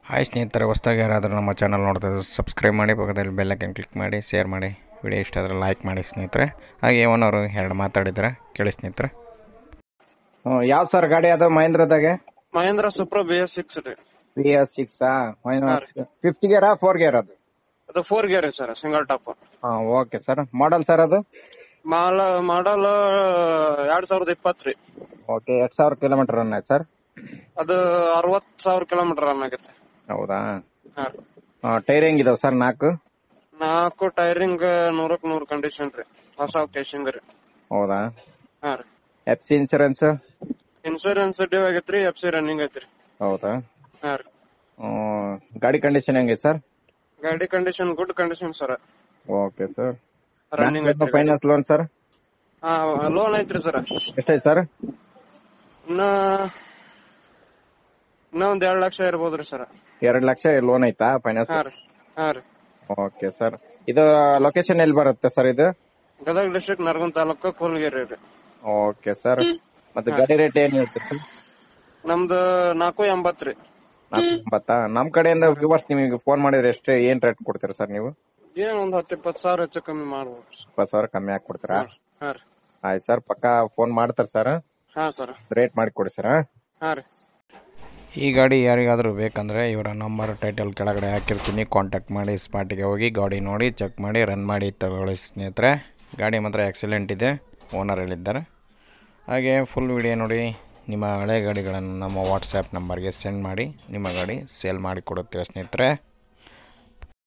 Hi ಸ್ನೇಹಿತರೆ, ಹೊಸದಾಗಿ ಯಾರಾದರೂ ನಮ್ಮ ಚಾನಲ್ ನೋಡ್ತಾ ಸಬ್ಸ್ಕ್ರೈಬ್ ಮಾಡಿ, ಪಕ್ಕದಲ್ಲಿ ಬೆಲ್ ಐಕಾನ್ ಕ್ಲಿಕ್ ಮಾಡಿ, ಶೇರ್ ಮಾಡಿ, ವಿಡಿಯೋ ಇಷ್ಟ ಆದರೆ ಲೈಕ್ ಮಾಡಿ ಸ್ನೇಹಿತರೆ. ಹಾಗೆ ಓನರು ಎರಡು ಮಾತಾಡಿದ್ರೆ ಕೇಳಿ ಸ್ನೇಹಿತರೆ. ಯಾವ ಸರ್ ಗಾಡಿ ಅದು ಮಹೇಂದ್ರದಾಗೆ? ಮಹೇಂದ್ರ supro bs6 ರೀ. bs6 ಫಿಫ್ತ್ ಗೇರ್ 4 ಗೇರ್ ಅದು? ಅದು 4 gear sir, single top. Okay sir. Model sir ಅದು? ಮಾಡಲ್ 2020 ರೀ. ಓಕೆ. 2000 ಕಿಲೋಮೀಟರ್ ರನ್ ಆಯ್ತು ಸರ್? ಅದು 60,000 ಕಿಲೋಮೀಟರ್ ರನ್ ಆಗೈತೆ. ಹೌದಾ? ಟೈರ್ ಹೆಂಗಿದಾವೆ ಸರ್? 4 ಟೈರಿಂಗ್ 100ಕ್ಕೆ 100 ಕಂಡೀಷನ್ ರೀ. ಹೊಸ ಕೇಶಿಂಗ್ ರೀ. ಹೌದಾ? ಹಾ ರೀ. ಎಫ್ಸಿ ಇನ್ಸೂರೆನ್ಸ್ ಡ್ಯೂ ಆಗೈತ್ರಿ, ಎಫ್ಸಿ ರನ್ನಿಂಗ್ ಐತ್ರಿ. ಹೌದಾ? ಹಾ ರೀ. ಗಾಡಿ ಕಂಡೀಷನ್ ಹೆಂಗೈತೆ ಸರ್? ಗಾಡಿ condition good condition sir. Okay sir. Running ಐತ್ರಿ. Finance loan sir? ಲೋನ್ ಐತ್ರಿ ಸರ್. ಎಷ್ಟೈತೆ ಸರ್? ಇನ್ನ ಒಂದ್ 2 ಲಕ್ಷ ಇರ್ಬೋದ್ರಿ ಸರ್. 2 ಲಕ್ಷ ಲೋನ್ ಐತಾ ಫೈನಾನ್ಸ್? ಹಾ ರೀ. Okay sir. ಇದು ಲೊಕೇಶನ್ ಎಲ್ಲಿ ಬರುತ್ತೆ ಸರ್ ಇದು? ಗದಗ ಡಿಸ್ಟ್ರಿಕ್ಟ್ ನರಗುಂದ ತಾಲೂಕು ಕೋಲ್ಗೇರಿ ರೀ. Okay sir. ಮತ್ತೆ ಗಾಡಿ ರೇಟ್ ಏನ್ ಹೇಳ್ತೀರಿ ಸರ್? ನಮ್ದು 480 ರೀ. 480? ನಮ್ ಕಡೆಯಿಂದ ವ್ಯೂವರ್ಸ್ ನಿಮಗೆ ಫೋನ್ ಮಾಡಿದ್ರೆ ಏನ್ ರೇಟ್ ಕೊಡ್ತೀರಾ ಸರ್ ನೀವು? ಏನ್ ಒಂದ್ 10-20 ಸಾವಿರ ಹೆಚ್ಚು ಕಮ್ಮಿ ಮಾಡ್ಬೋದು. 20 ಸಾವಿರ ಕಮ್ಮಿ ಹಾಕಿ ಕೊಡ್ತೀರಾ? ಹಾ ರೀ. ಆಯ್ತು ಸರ್, ಪಕ್ಕಾ ಫೋನ್ ಮಾಡ್ತಾರೆ ಸರ್. ಹಾ ಸರ್. ರೇಟ್ ಮಾಡಿ ಕೊಡಿ ಸರ್. ಹಾ ರೀ. ಈ ಗಾಡಿ ಯಾರಿಗಾದರೂ ಬೇಕಂದರೆ ಇವರ ನಂಬರ್ ಟೈಟಲ್ ಕೆಳಗಡೆ ಹಾಕಿರ್ತೀನಿ, ಕಾಂಟ್ಯಾಕ್ಟ್ ಮಾಡಿ ಸ್ಪಾಟಿಗೆ ಹೋಗಿ ಗಾಡಿ ನೋಡಿ ಚೆಕ್ ಮಾಡಿ ರನ್ ಮಾಡಿ ತಗೊಳ್ಳಿ ಸ್ನೇಹಿತರೆ. ಗಾಡಿ ಮಾತ್ರ ಎಕ್ಸಲೆಂಟ್ ಇದೆ, ಓನರ್ ಹೇಳಿದ್ದಾರೆ. ಹಾಗೆ ಫುಲ್ ವಿಡಿಯೋ ನೋಡಿ. ನಿಮ್ಮ ಹಳೆ ಗಾಡಿಗಳನ್ನು ನಮ್ಮ ವಾಟ್ಸ್ಯಾಪ್ ನಂಬರ್ಗೆ ಸೆಂಡ್ ಮಾಡಿ, ನಿಮ್ಮ ಗಾಡಿ ಸೇಲ್ ಮಾಡಿ ಕೊಡುತ್ತೇವೆ ಸ್ನೇಹಿತರೆ.